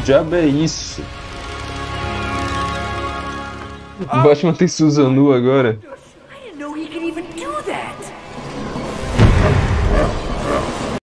diabo é isso? O Batman tem Susanoo agora.